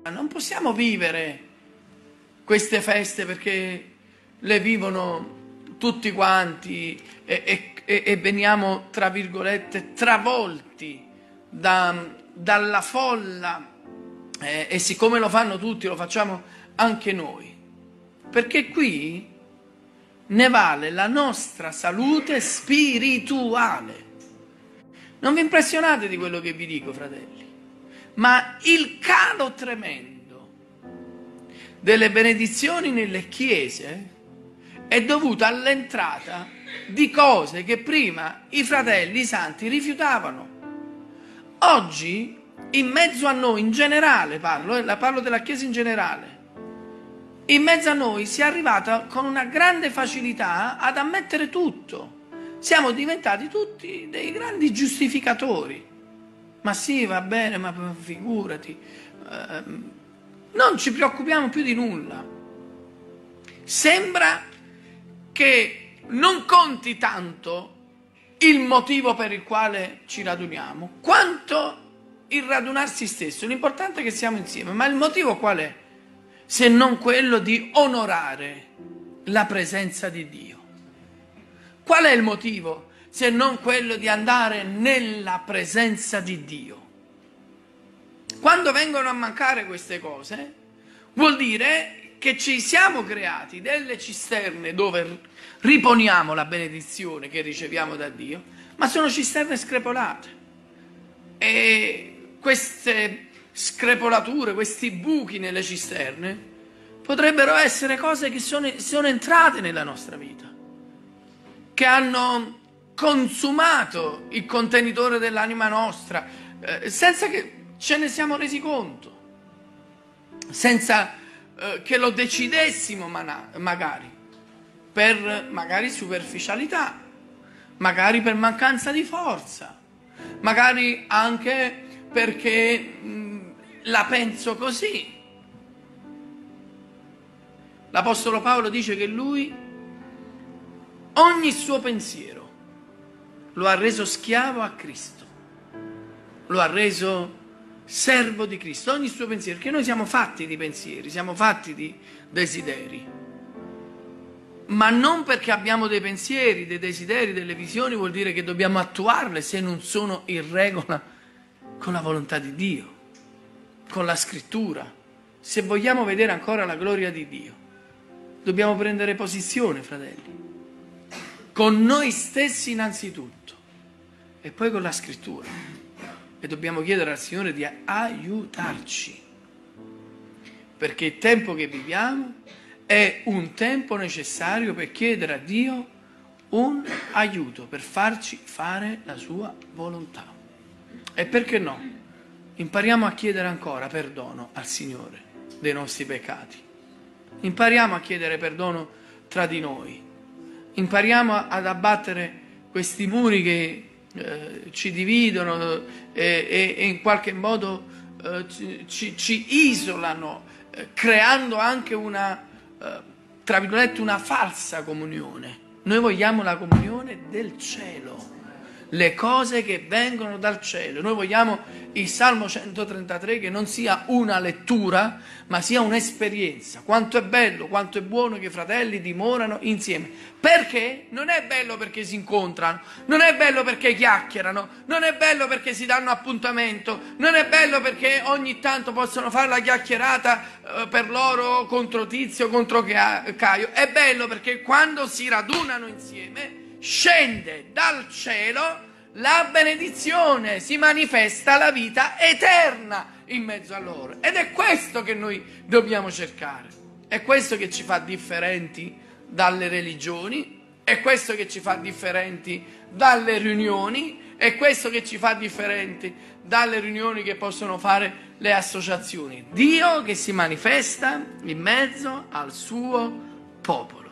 Non possiamo vivere queste feste perché le vivono tutti quanti e veniamo, tra virgolette, travolti dalla folla e siccome lo fanno tutti lo facciamo anche noi, perché qui ne vale la nostra salute spirituale. Non vi impressionate di quello che vi dico, fratelli, ma il calo tremendo delle benedizioni nelle chiese è dovuto all'entrata di cose che prima i fratelli i santi rifiutavano. Oggi, in mezzo a noi, in generale parlo della Chiesa in generale, in mezzo a noi si è arrivata con una grande facilità ad ammettere tutto. Siamo diventati tutti dei grandi giustificatori. Ma sì, va bene, ma figurati. Non ci preoccupiamo più di nulla. Sembra che non conti tanto il motivo per il quale ci raduniamo, quanto il radunarsi stesso. L'importante è che siamo insieme, ma il motivo qual è? Se non quello di onorare la presenza di Dio. Qual è il motivo se non quello di andare nella presenza di Dio? Quando vengono a mancare queste cose, vuol dire che ci siamo creati delle cisterne dove riponiamo la benedizione che riceviamo da Dio, ma sono cisterne screpolate. E queste screpolature, questi buchi nelle cisterne, potrebbero essere cose che sono entrate nella nostra vita, che hanno consumato il contenitore dell'anima nostra, senza che ce ne siamo resi conto, senza che lo decidessimo magari, per magari superficialità, magari per mancanza di forza, magari anche perché la penso così. L'Apostolo Paolo dice che lui ogni suo pensiero lo ha reso schiavo a Cristo, lo ha reso servo di Cristo, ogni suo pensiero, perché noi siamo fatti di pensieri, siamo fatti di desideri, ma non perché abbiamo dei pensieri, dei desideri, delle visioni vuol dire che dobbiamo attuarle se non sono in regola con la volontà di Dio, con la scrittura. Se vogliamo vedere ancora la gloria di Dio, dobbiamo prendere posizione, fratelli, con noi stessi innanzitutto e poi con la scrittura, e dobbiamo chiedere al Signore di aiutarci, perché il tempo che viviamo è un tempo necessario per chiedere a Dio un aiuto, per farci fare la sua volontà. E perché no? Impariamo a chiedere ancora perdono al Signore dei nostri peccati, impariamo a chiedere perdono tra di noi, impariamo ad abbattere questi muri che ci dividono e in qualche modo ci isolano, creando anche tra virgolette, una falsa comunione. Noi vogliamo la comunione del cielo, le cose che vengono dal cielo. Noi vogliamo il Salmo 133 che non sia una lettura, ma sia un'esperienza. Quanto è bello, quanto è buono che i fratelli dimorano insieme. Perché? Non è bello perché si incontrano, non è bello perché chiacchierano, non è bello perché si danno appuntamento, non è bello perché ogni tanto possono fare la chiacchierata per loro contro Tizio, contro Caio. È bello perché quando si radunano insieme scende dal cielo la benedizione, si manifesta la vita eterna in mezzo a loro. Ed è questo che noi dobbiamo cercare, è questo che ci fa differenti dalle religioni, è questo che ci fa differenti dalle riunioni, è questo che ci fa differenti dalle riunioni che possono fare le associazioni. Dio che si manifesta in mezzo al suo popolo.